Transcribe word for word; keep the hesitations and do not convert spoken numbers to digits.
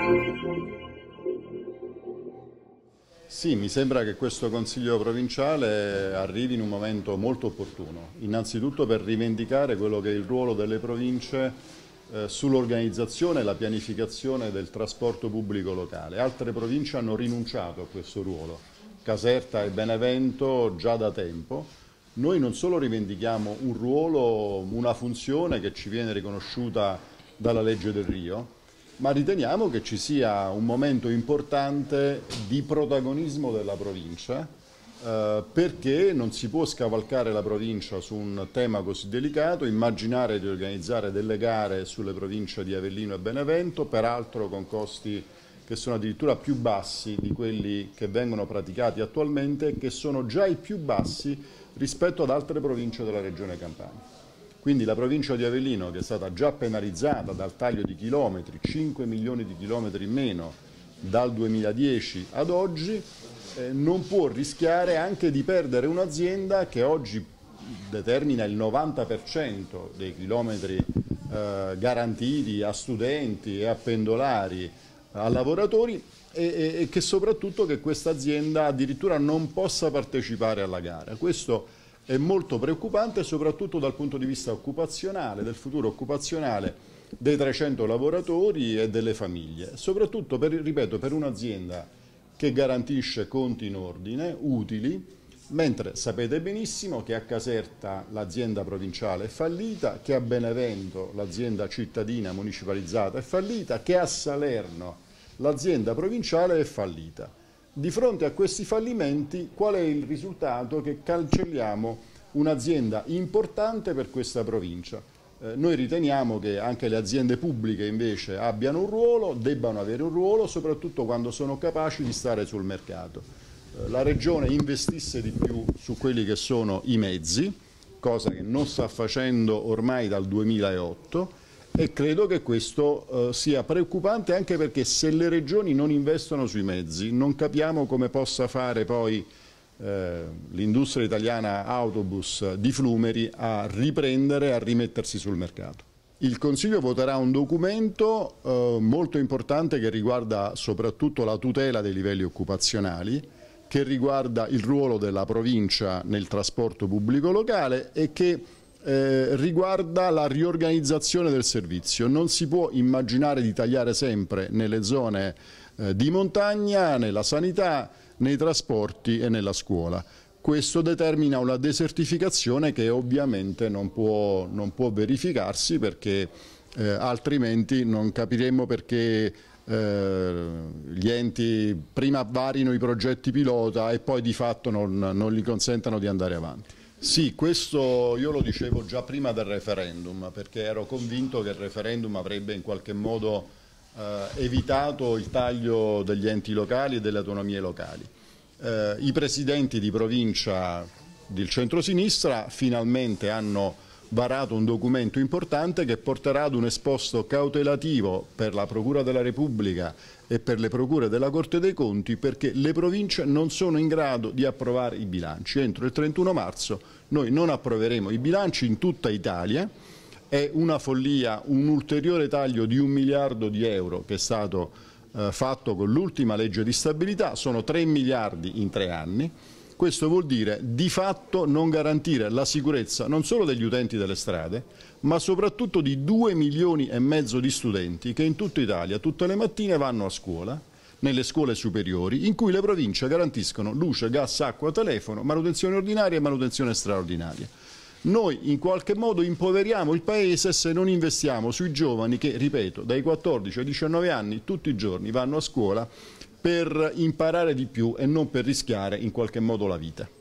Sì, mi sembra che questo Consiglio provinciale arrivi in un momento molto opportuno, innanzitutto per rivendicare quello che è il ruolo delle province eh, sull'organizzazione e la pianificazione del trasporto pubblico locale. Altre province hanno rinunciato a questo ruolo, Caserta e Benevento già da tempo. Noi non solo rivendichiamo un ruolo, una funzione che ci viene riconosciuta dalla legge del Rio, ma riteniamo che ci sia un momento importante di protagonismo della provincia, eh, perché non si può scavalcare la provincia su un tema così delicato, immaginare di organizzare delle gare sulle province di Avellino e Benevento, peraltro con costi che sono addirittura più bassi di quelli che vengono praticati attualmente, che sono già i più bassi rispetto ad altre province della regione Campania. Quindi la provincia di Avellino, che è stata già penalizzata dal taglio di chilometri, cinque milioni di chilometri in meno dal duemiladieci ad oggi, eh, non può rischiare anche di perdere un'azienda che oggi determina il novanta per cento dei chilometri eh, garantiti a studenti e a pendolari, a lavoratori, e, e, e che soprattutto che questa azienda addirittura non possa partecipare alla gara. Questo è molto preoccupante, soprattutto dal punto di vista occupazionale, del futuro occupazionale dei trecento lavoratori e delle famiglie, soprattutto per, ripeto, per un'azienda che garantisce conti in ordine, utili, mentre sapete benissimo che a Caserta l'azienda provinciale è fallita, che a Benevento l'azienda cittadina municipalizzata è fallita, che a Salerno l'azienda provinciale è fallita. Di fronte a questi fallimenti, qual è il risultato? Che cancelliamo un'azienda importante per questa provincia. Eh, noi riteniamo che anche le aziende pubbliche invece abbiano un ruolo, debbano avere un ruolo, soprattutto quando sono capaci di stare sul mercato. Eh, la Regione investisse di più su quelli che sono i mezzi, cosa che non sta facendo ormai dal duemilaotto, e credo che questo eh, sia preoccupante, anche perché se le regioni non investono sui mezzi non capiamo come possa fare poi eh, l'industria italiana autobus di Flumeri a riprendere, a rimettersi sul mercato. Il Consiglio voterà un documento eh, molto importante che riguarda soprattutto la tutela dei livelli occupazionali, che riguarda il ruolo della provincia nel trasporto pubblico locale e che Eh, riguarda la riorganizzazione del servizio. Non si può immaginare di tagliare sempre nelle zone eh, di montagna, nella sanità, nei trasporti e nella scuola. Questo determina una desertificazione che ovviamente non può, non può verificarsi, perché eh, altrimenti non capiremo perché eh, gli enti prima varino i progetti pilota e poi di fatto non, non gli consentano di andare avanti. Sì, questo io lo dicevo già prima del referendum, perché ero convinto che il referendum avrebbe in qualche modo eh, evitato il taglio degli enti locali e delle autonomie locali. Eh, I presidenti di provincia del centrosinistra finalmente hanno varato un documento importante che porterà ad un esposto cautelativo per la Procura della Repubblica e per le procure della Corte dei Conti, perché le province non sono in grado di approvare i bilanci. Entro il trentuno marzo noi non approveremo i bilanci in tutta Italia. È una follia un ulteriore taglio di un miliardo di euro che è stato eh, fatto con l'ultima legge di stabilità, sono tre miliardi in tre anni. Questo vuol dire di fatto non garantire la sicurezza non solo degli utenti delle strade, ma soprattutto di due milioni e mezzo di studenti che in tutta Italia tutte le mattine vanno a scuola, nelle scuole superiori, in cui le province garantiscono luce, gas, acqua, telefono, manutenzione ordinaria e manutenzione straordinaria. Noi in qualche modo impoveriamo il Paese se non investiamo sui giovani che, ripeto, dai quattordici ai diciannove anni tutti i giorni vanno a scuola per imparare di più e non per rischiare in qualche modo la vita.